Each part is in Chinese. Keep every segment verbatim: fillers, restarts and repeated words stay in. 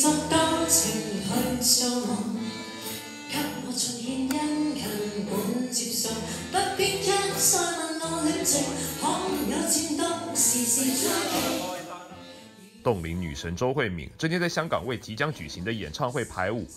作多情去掃望，給我盡獻殷勤滿接受，不必一再問我戀情，可有漸到時時追求。 冻龄女神周慧敏这天在香港为即将举行的演唱会排舞。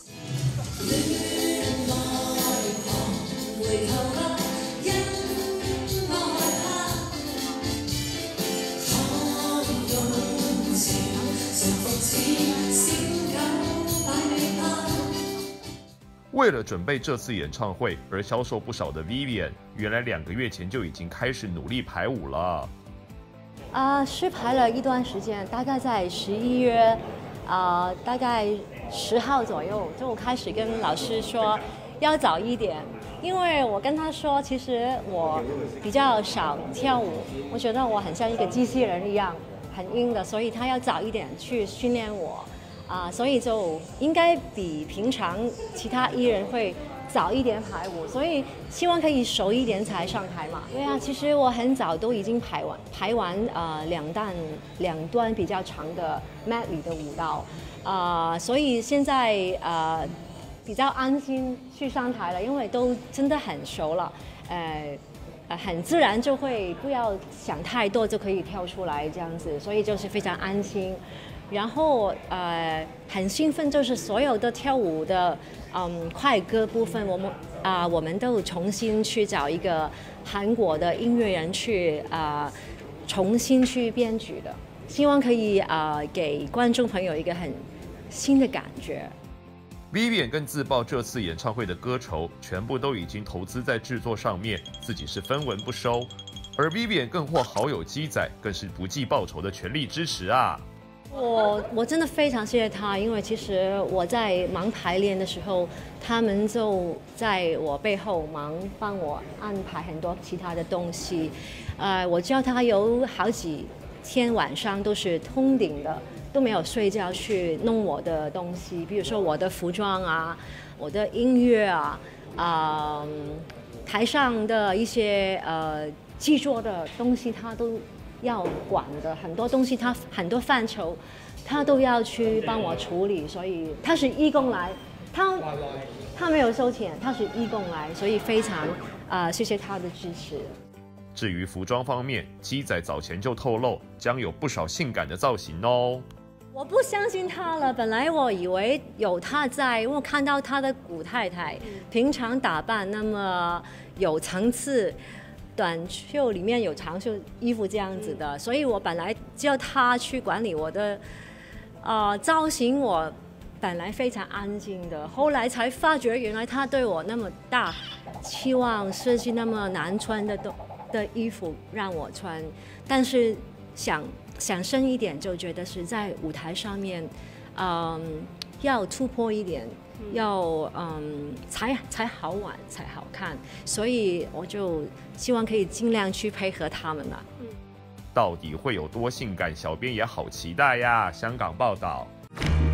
为了准备这次演唱会而消瘦不少的 Vivian， 原来两个月前就已经开始努力排舞了。 啊、呃，是排了一段时间，大概在十一月，啊、呃，大概十号左右就开始跟老师说要早一点，因为我跟他说，其实我比较少跳舞，我觉得我很像一个机器人一样，很硬的，所以他要早一点去训练我。啊、呃，所以就应该比平常其他艺人会早一点排舞，所以希望可以熟一点才上台嘛。对啊，其实我很早都已经排完排完呃两段两段比较长的 medley 的舞蹈，啊、呃，所以现在呃比较安心去上台了，因为都真的很熟了，呃。呃，很自然就会不要想太多就可以跳出来这样子，所以就是非常安心。然后呃很兴奋，就是所有的跳舞的嗯快歌部分，我们啊、呃、我们都重新去找一个韩国的音乐人去啊、呃、重新去编曲的，希望可以啊、呃、给观众朋友一个很新的感觉。 Vivian 更自曝这次演唱会的歌酬全部都已经投资在制作上面，自己是分文不收。而 Vivian 更获好友鸡仔更是不计报酬的全力支持啊！ 我我真的非常谢谢他，因为其实我在忙排练的时候，他们就在我背后忙帮我安排很多其他的东西。呃，我知道他有好几天晚上都是通顶的。都没有睡觉去弄我的东西，比如说我的服装啊，我的音乐啊，啊、呃，台上的一些呃制作的东西，他都要管的，很多东西他很多范畴，他都要去帮我处理，所以他是义工来，他他没有收钱，他是义工来，所以非常啊、呃、谢谢他的支持。 至于服装方面，鸡仔早前就透露将有不少性感的造型哦。 我不相信他了，本来我以为有他在，因为我看到他的古太太平常打扮那么有层次，短袖里面有长袖衣服这样子的，所以我本来叫他去管理我的呃造型，我本来非常安静的，后来才发觉原来他对我那么大期望，设计那么难穿的的的衣服让我穿，但是想。想深一点，就觉得是在舞台上面，嗯，要突破一点，要嗯才才好玩，才好看，所以我就希望可以尽量去配合他们了。 到底会有多性感？小编也好期待呀！香港报道。